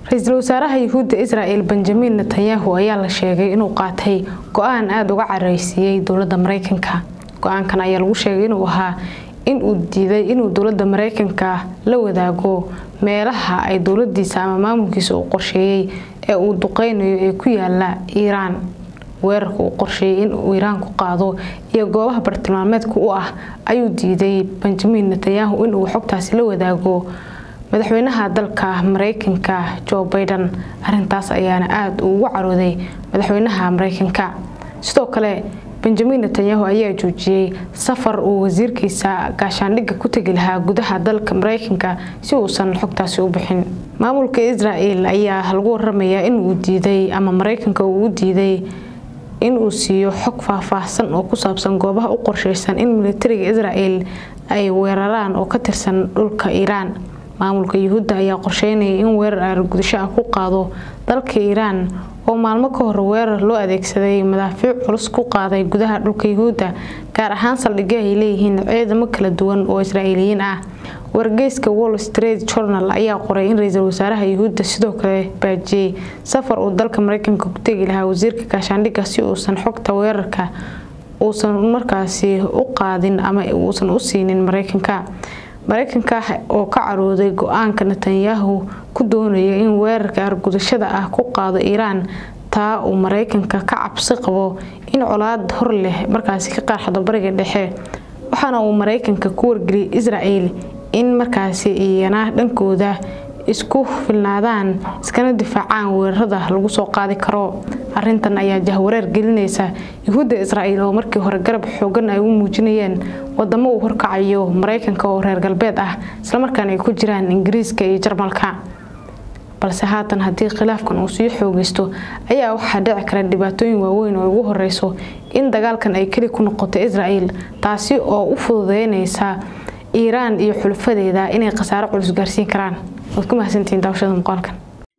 Ra'iisul Wasaaraha Yuhuudda Israa'iil Benjamin Netanyahu ayaa la sheegay inuu qaatay go'aan aad uga careysiiyay dawladda Mareykanka. Go'aankan ayaa lagu sheegay inuu ahaa in uu diiday inuu dawladda Mareykanka la wadaago meelaha ay dawladdiisa ama maamulkiisa u qorsheeyay ee uu duqeynayo ee ku yaala Iiraan. weerarka uu qorsheeyay in uu Iiraan ku qaado iyo goobaha bartilmaameedka u ah ayuu diiday Benjamin Netanyahu in uu xogtaasi la wadaago madaxweynaha dalka Mareykanka Joe Biden. Arrintaas ayaana aad ugu carooday madaxweynaha Mareykanka. Sidoo kale Benjamin Netanyahu ayaa joojiyay safar uu wasiirkiisa gaashaandhigga ku tagi lahaa gudaha dalka Mareykanka si uusan xogtaasi u bixin. Maamulka Israa'iil ayaa lagu waramayaa in uu diiday ama Mareykanka uu diiday in uu siiyo xog faahfaahsan oo ku saabsan goobaha u qorsheysan in militariga Israa'iil ay weeraraan oo ka tirsan dhulka Iiraan. maamulka Yuhuudda ayaa qorsheynaya in weerar gudasho ku qaado dalka Iiraan oo maalmo ka hor weerar loo adeegsaday madaafiic culus ku qaaday gudaha dhulka Yuhuudda gaar ahaan saldhigyo ay leeyihiin ciidamo kala duwan oo Israa'iiliyiin ah. wargeyska Wall Street Journal ayaa qoray in ra'iisul wasaaraha Yuhuudda sidoo kale baajiyay safar uu dalka Mareykanka ku tagi lahaa wasiirka gaashaandhigga si uusan xogta weerarka uusan markaasi u qaadin ama uusan u siinin Mareykanka. Mareykanka oo ka carooday go'aanka Netanyahu ku doonaya in weerarka argudashada ah ku qaado Iiraan taa uu Mareykanka ka cabsi qabo in colaad hor leh markaasi ka qarxado bariga dhexe. waxaana uu Mareykanka ku wargeliyay Israa'iil in markaasi iyana dhankooda isku filnaadaan iskana difaacaan weerarada lagu soo qaadi karo. arrintan ayaa jahwareer gelinaysa Yuhuudda Israa'iil oo markii hore garab xoogan ay u muujinayeen wadamo uu horkacayo Mareykanka oo reer galbeed ah isla markaana ay ku jiraan Ingiriiska iyo Jarmalka. balse haatan haddii khilaafkan uu sii xoogaysto ayaa waxaa dhici kara dhibaatooyin waaweyn oo ugu horeyso in dagaalkan ay kali ku noqoto Israa'iil taasi oo u fududeynaysa Iiraan iyo xulfadeeda inay khasaaro culus gaarsiin karaan. waad ku mahadsantihiin daawashada muuqaalkan.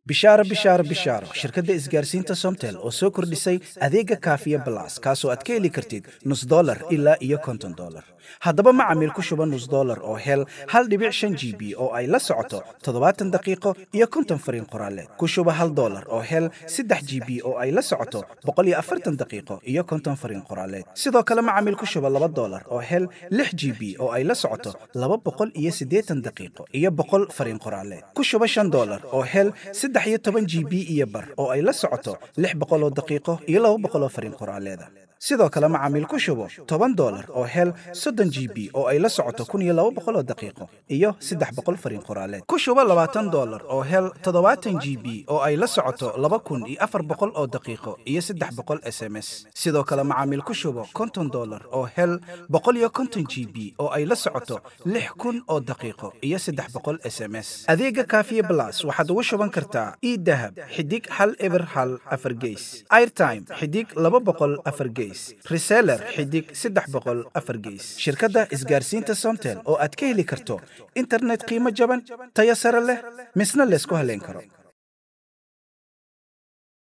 bishaaro shirkadda isgaarsiinta Somtel oo soo kordhisay adeega Kaafiya Plus kaasoo aad ka heli kartid $0 ilaa iyo $50. haddaba macaamiil ku shuba $0 oo hel 1.5 GB oo ay la socoto 70 daqiiqo iyo 50 fariin qoraaleed. ku shuba $1 oo hel 3 GB oo ay la socoto 140 daqiiqo iyo 50 fariin qoraaleed. sidoo kale macaamiil ku shuba $2 oo hel 6 GB oo ay la socoto 280 daqiiqo iyo 100 fariin qoraaleed. ku shuba $5 oo hel 13 GB iyo bar oo ay la socoto 600 daqiiqo iyo 200 fariin qoraaleed. sidoo kale macaamiil ku shubo $10 oo hel 30 GB oo ay la socoto 1200 daqiiqo iyo 300 fariin qoraaleed. ku shubo $20 oo hel 70 GB oo ay la socoto 2400 oo daqiiqo iyo 300 SMS. sidoo kale macaamiil ku shubo $50 oo hel 150 GB oo ay la socoto 6000 oo daqiiqo iyo 300 SMS. adeega Kaafiya Plus waxaad ugu shuban kartaa e-dahab xidig 1 4 gees, airtime xidig 200 4 gees, reseller xidig 300 4 gees. shirkadda isgaarsiinta Somtel oo aad ka heli karto internet qiimo jaban tayo sare leh misna la isku haleyn karo.